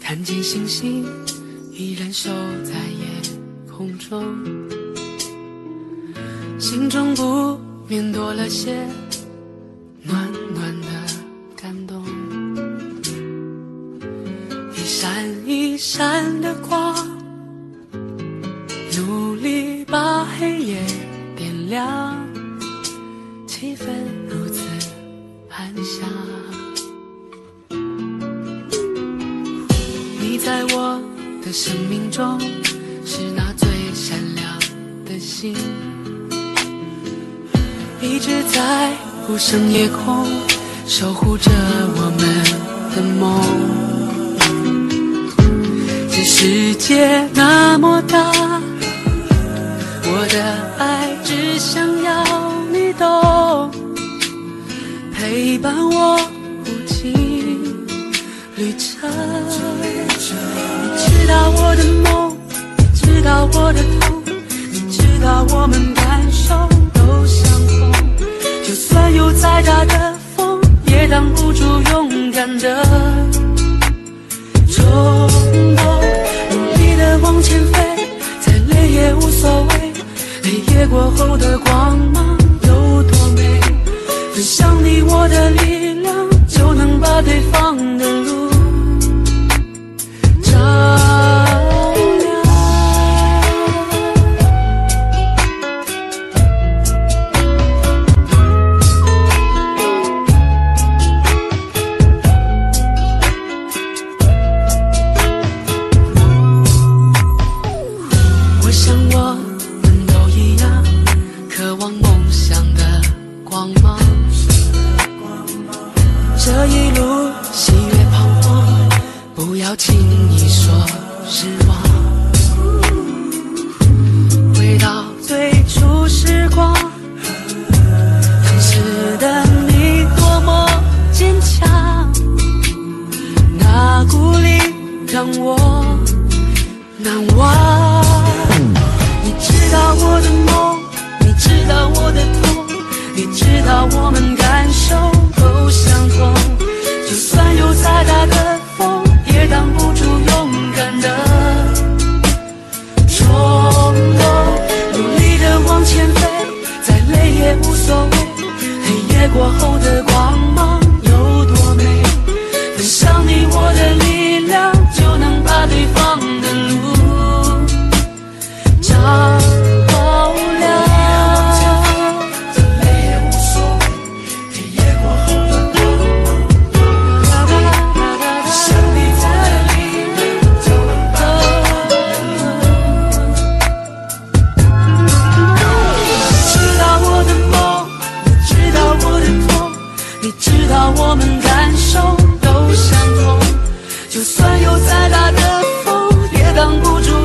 看见星星依然守在夜空中，心中不免多了些暖暖的感动。一闪一闪的光，努力把黑夜点亮，气氛如此安详。你在我的生命中是那最闪亮的星，一直在无声夜空守护着我们的梦。这世界那么大，我的爱只想要你懂，陪伴我无尽旅程。你知道我的梦，你知道我的痛，你知道我们感受都相同。就算有再大的风，也挡不住勇敢的冲动。努力的往前飞，再累也无所谓，黑夜过后的光芒有多美。分享你我的力量，就能把对方的路照亮。我想我们都一样，渴望梦想的光芒。这一路喜悦彷徨，不要轻易说失望。回到最初时光，当时的你多么坚强，那鼓励让我难忘。你知道我的梦，你知道我的痛，你知道我们感受都相同。就算有再大的风，也挡不住勇敢的冲动。努力的往前飞，再累也无所谓，黑夜过后的光芒有多美。分享你我的力量，就能把对方的路照亮。我们感受都相同，就算有再大的风，也挡不住